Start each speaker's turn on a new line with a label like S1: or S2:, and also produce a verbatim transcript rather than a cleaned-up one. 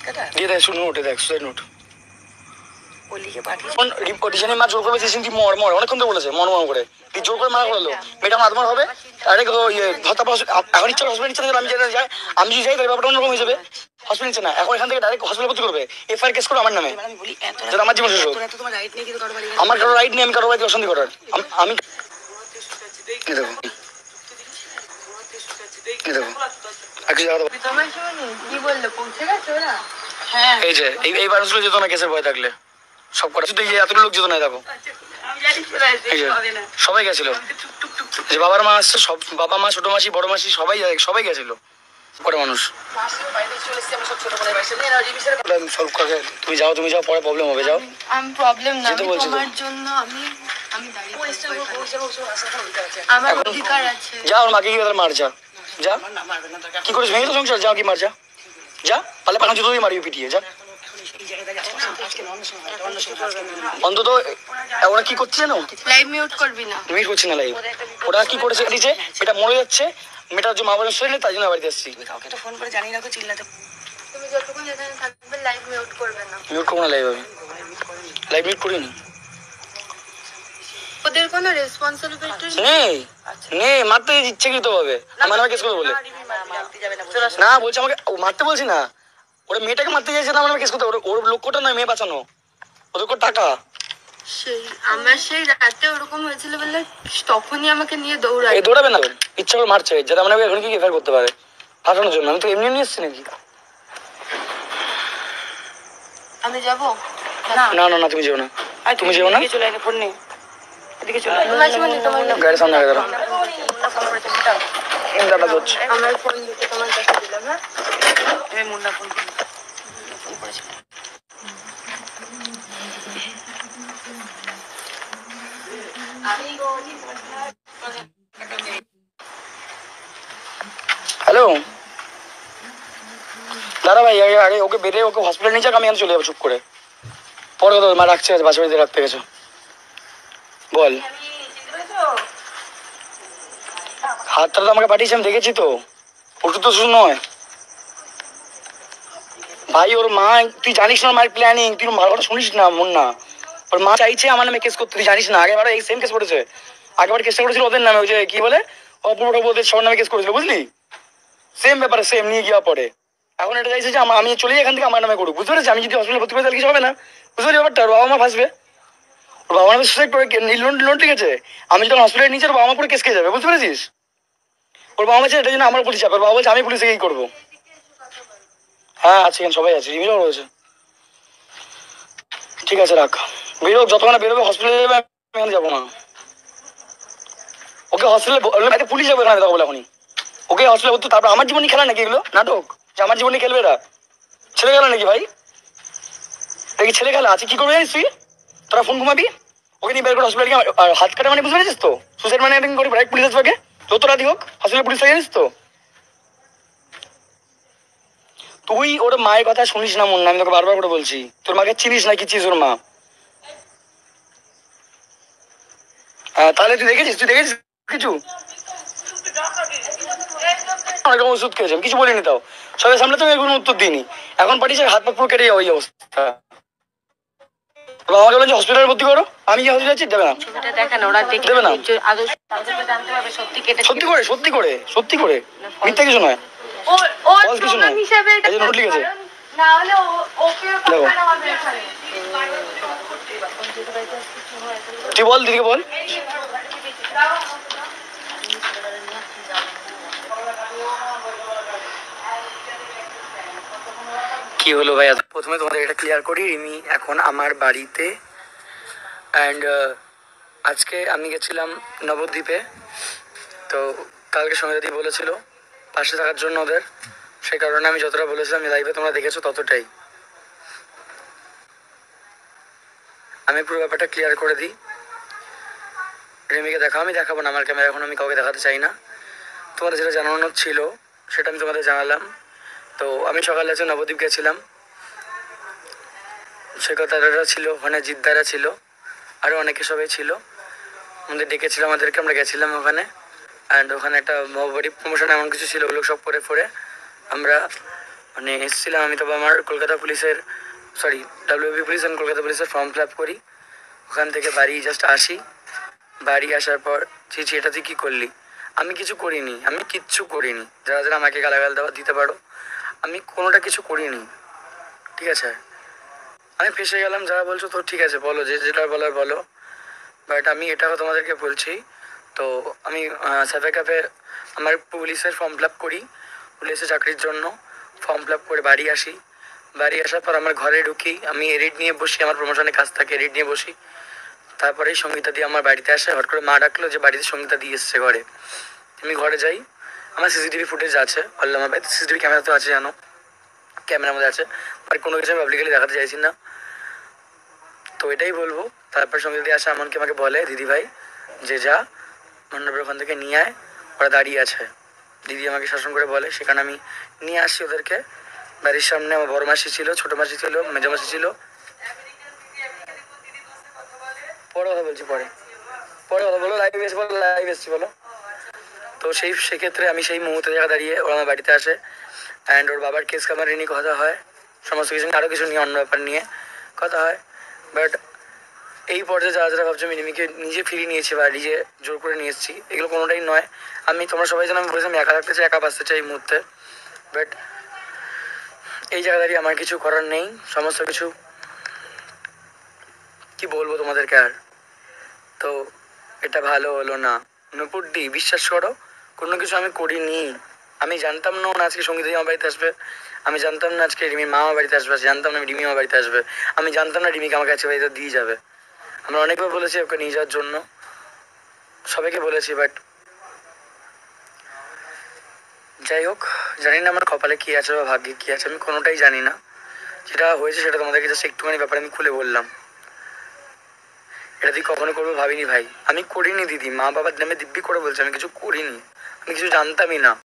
S1: দিয়ে দেখ শুনুন ওটে দেখ সুসাইড নোট রিপোর্টেশনে মা জোর করবে তুই মর মর অনেকক্ষণ তো বলেছে মন মন করে তুই জোর করে মারা করলো মেয়েটা আত্মার হবে আরে ইয়ে ধরতে এখন ইচ্ছা হসপিটাল ইচ্ছা আমি যেতে যাই আমি যদি যাই তাহলে ব্যাপারটা অন্যরকম হয়ে যাবে হসপিটাল ইচ্ছে না এখন এখান থেকে ডাইরেক্ট হসপিটাল ভর্তি করবে এফআইআর কেস করো আমার নামে যেটা আমার জীবন শেষ হোক আমার কারো রাইট নেই আমি কারো বাড়িতে অশান্তি করার আমি দেখো এই যে এই মানুষগুলো যেত না কেসের ভয় থাকলে সব কটা শুধু এতগুলো লোক যেত না দেখো সবাই গেছিল যে বাবার মা আসছে সব বাবা মা ছোট মাসি বড় মাসি সবাই সবাই গেছিল কটা মানুষ তুমি যাও তুমি যাও পরে প্রবলেম হবে যাও
S2: আমি প্রবলেম না তোমার জন্য আমি আমি আমার অধিকার আছে
S1: যা ওর মাকে গিয়ে মার যা যা কি করিস ভেঙে তো সংসার যা কি মার যা যা পালে পাখা জুতো দিয়ে মারিয়ে পিটিয়ে যা অন্তত ওরা কি করছে জানো
S2: লাইভ মিউট করবি না
S1: মিউট করছি না লাইভ ওরা কি করেছে দিয়েছে এটা মরে যাচ্ছে মেয়েটার যে মা বাবার শরীরে তাই জন্য বাড়িতে আসছি
S2: কাউকে তো ফোন করে জানি না চিল্লাতে তুমি যতক্ষণ যেখানে থাকবে লাইভ মিউট করবে না
S1: মিউট করবো না লাইভ আমি লাইভ মিউট করিনি
S2: ওদের কোনো রেসপন্সিবিলিটি
S1: নেই নেই মারতে ইচ্ছাকৃত ভাবে আমার নামে কেস করে বলে না বলছে আমাকে মারতে বলছি না ওরা মেয়েটাকে মারতে চাইছে না আমার নামে কেস করতে ওর লক্ষ্যটা নয় মেয়ে বাঁচানো ওদের টাকা
S2: সেই আমার সেই রাতে ওরকম হয়েছিল বলে তখনই আমাকে নিয়ে দৌড়ায়
S1: এই দৌড়াবে না ইচ্ছা করে মারছে যাতে আমার এখন কি এফআইআর করতে পারে ফাঁসানোর জন্য আমি তো এমনি নিয়ে এসছি নাকি
S2: আমি যাবো
S1: না না না তুমি যেও না তুমি যেও না
S2: চলে আগে ফোন নেই এদিকে চলে
S1: গাড়ির সামনে আগে দাঁড়াও দাদা ধরছে
S2: আমার ফোন দিতে তোমার কাছে দিলাম হ্যাঁ আমি মুন্না ফোন ফোন করেছি
S1: হ্যালো দাদা ভাই আগে আগে ওকে বেরিয়ে ওকে হসপিটাল নিয়ে যাক আমি চলে যাবো চুপ করে পরে তো মা রাখছে বাসা বাড়িতে রাখতে গেছো বল হাতটা তো আমাকে পাঠিয়েছি আমি দেখেছি তো ওষুধ তো শুধু নয় ভাই ওর মা তুই জানিস না মায়ের প্ল্যানিং তুই ভালো কথা শুনিস না মন না ওর মা চাইছে আমার নামে কেস করতে তুই জানিস না আগেবার এই সেম কেস করেছে আগেবার কেসটা করেছিল ওদের নামে ওই যে কি বলে অপূর্ব ওদের সবার নামে কেস করেছিল বুঝলি সেম ব্যাপারে সেম নিয়ে গিয়ে পরে এখন এটা চাইছে যে আমি চলে যাই এখান থেকে আমার নামে করুক বুঝতে পেরেছি আমি যদি হসপিটালে ভর্তি করে তাহলে কিছু হবে না বুঝতে পারি ব্যাপারটা ওর বাবা মা ফাঁসবে ওর বাবা মা সুসাইড করে লোন লোন ঠিক আছে আমি যখন হসপিটালে নিচে ওর বাবা মা পুরো কেস খেয়ে যাবে বুঝতে পেরেছিস ওর বাবা মা চাই এটার জন্য আমার পুলিশ চাপে ওর বাবা বলছে আমি পুলিশে গিয়ে করবো হ্যাঁ আছে সবাই আছে রিমিরাও রয়েছে ঠিক আছে রাখ বেরোক যতক্ষণ বেরোবে হসপিটালে যাবে আমি এখানে যাবো না ওকে হসপিটালে পুলিশ যাবে এখানে দেখো বলে এখনই ওকে হসপিটালে ভর্তি তারপর আমার জীবনে খেলা নাকি এগুলো নাটক যে আমার জীবনে খেলবে এরা ছেলে খেলা নাকি ভাই দেখি ছেলে খেলা আছে কি করবে জানিস তুই তোরা ফোন ঘুমাবি ওকে নিয়ে বের করে হসপিটালে হাত কাটা মানে বুঝতে পেরেছিস তো সুসাইড মানে করি পুলিশ আসবে যত রাতি হোক হসপিটালে পুলিশ জানিস তো তুই ওর মায়ের কথা শুনিস না মন না আমি তোকে বারবার করে বলছি তোর মাকে চিনিস না কি চিস ওর মা হ্যাঁ তাহলে তুই দেখেছিস তুই দেখেছিস কিছু ওষুধ খেয়েছি কিছু বলিনি তাও সবাই সামনে তো কোনো উত্তর দিইনি এখন পাঠিয়েছে হাত পা পুরো কেটে যাওয়া ওই অবস্থা আমাকে বলেছে হসপিটালে ভর্তি করো আমি হসপিটাল যাচ্ছি দেবে না দেবে না সত্যি করে সত্যি করে সত্যি করে মিথ্যা কিছু নয় কিছু নয় এই যে নোট লিখেছে দেখো তুই বল দিদিকে বল কি হলো ভাই প্রথমে তোমাদের এটা ক্লিয়ার করি রিমি এখন আমার বাড়িতে অ্যান্ড আজকে আমি গেছিলাম নবদ্বীপে তো কালকে সঙ্গে দিদি বলেছিল পাশে থাকার জন্য ওদের সেই কারণে আমি যতটা বলেছিলাম লাইভে তোমরা দেখেছো ততটাই আমি পুরো ব্যাপারটা ক্লিয়ার করে দিই রিমিকে দেখো আমি দেখাবো না আমার ক্যামেরা এখন আমি কাউকে দেখাতে চাই না তোমাদের যেটা জানানোর ছিল সেটা আমি তোমাদের জানালাম তো আমি সকালে আছে নবদ্বীপ গেছিলাম সে কথাটা ছিল ওখানে জিদ্দারা ছিল আরও অনেকে সবাই ছিল আমাদের ডেকেছিল আমাদেরকে আমরা গেছিলাম ওখানে অ্যান্ড ওখানে একটা মহাবাড়ি প্রমোশন এমন কিছু ছিল ওগুলো সব করে ফোরে আমরা মানে এসেছিলাম আমি, তবে আমার কলকাতা পুলিশের sorry WB police and Kolkata পুলিশের ফর্ম ফিল আপ করি, ওখান থেকে বাড়ি জাস্ট আসি। বাড়ি আসার পর চিচি এটা তুই কী করলি? আমি কিছু করিনি, আমি কিচ্ছু করিনি। যারা যারা আমাকে গালাগাল দেওয়া দিতে পারো, আমি কোনোটা কিছু করিনি, ঠিক আছে? আমি ফেসে গেলাম। যারা বলছো তো ঠিক আছে, বলো, যে যেটা বলার বলো, বাট আমি এটাও তোমাদেরকে বলছি। তো আমি সাফে ক্যাফে আমার পুলিশের ফর্ম ফিল আপ করি, পুলিশের চাকরির জন্য ফর্ম ফিল আপ করে বাড়ি আসি। বাড়ি আসার পর আমার ঘরে ঢুকি, আমি এডিট নিয়ে বসি, আমার প্রমোশনের কাজ থাকে, এডিট নিয়ে বসি। তারপরেই সঙ্গীতা দিয়ে আমার বাড়িতে আসে, হট করে মা ডাকলো যে বাড়িতে সঙ্গীতা দিয়ে এসছে ঘরে। আমি ঘরে যাই, আমার সিসিটিভি ফুটেজ আছে, বললাম আমার বাড়িতে সিসিটিভি ক্যামেরা তো আছে, জানো, ক্যামেরার মধ্যে আছে, বাট কোনো কিছু আমি পাবলিকলি দেখাতে চাইছি না। তো এটাই বলবো। তারপর সঙ্গীতা দিয়ে আসে, এমনকি আমাকে বলে দিদি ভাই যে যা মণ্ডপের ওখান থেকে নিয়ে আয়, ওরা দাঁড়িয়ে আছে। দিদি আমাকে শাসন করে বলে, সেখানে আমি নিয়ে আসি ওদেরকে। বাড়ির সামনে আমার বড় মাসি ছিল, ছোটো মাসি ছিল, মেজো মাসি ছিল। পরে কথা বলছি, পরে পরে কথা বলো, লাইভ এসে বলো, লাইভ এসছি বলো। তো সেই সেক্ষেত্রে আমি সেই মুহূর্তে জায়গা দাঁড়িয়ে ওরা আমার বাড়িতে আসে, অ্যান্ড ওর বাবার কেস কামারি নিয়ে কথা হয়, সমস্ত কিছু নিয়ে, আরও কিছু নিয়ে, অন্য ব্যাপার নিয়ে কথা হয়। বাট এই পর্যায়ে যারা যারা ভাবছো আমি রিমিকে নিজে ফিরিয়ে নিয়েছি বা নিজে জোর করে নিয়ে এসেছি, এগুলো কোনোটাই নয়। আমি, তোমরা সবাই জানো, আমি বলেছিলাম একা থাকতে চাই, একা বাঁচতে চাই এই মুহূর্তে। বাট এই জায়গা দাঁড়িয়ে আমার কিছু করার নেই, সমস্ত কিছু কি বলবো তোমাদেরকে আর। তো এটা ভালো হলো না। নূপুরদি, বিশ্বাস করো, কোনো কিছু আমি করিনি। আমি জানতাম না না আজকে সঙ্গীত আমার বাড়িতে আসবে, আমি জানতাম না আজকে রিমির মা আমার বাড়িতে আসবে, জানতাম না রিমি আমার বাড়িতে আসবে, আমি জানতাম না রিমিকে আমার কাছে বাড়িতে দিয়ে যাবে। আমরা অনেকবার বলেছি ওকে নিয়ে যাওয়ার জন্য, সবাইকে বলেছি, বাট যাই হোক, জানি না আমার কপালে কী আছে বা ভাগ্যে কী আছে, আমি কোনোটাই জানি না। যেটা হয়েছে সেটা তোমাদেরকে জাস্ট একটুখানি ব্যাপারে আমি খুলে বললাম। এটা তুই কখনো করবো ভাবিনি ভাই, আমি করিনি দিদি, মা বাবার নামে দিব্যি করে বলছে আমি কিছু করিনি, আমি কিছু জানতামই না।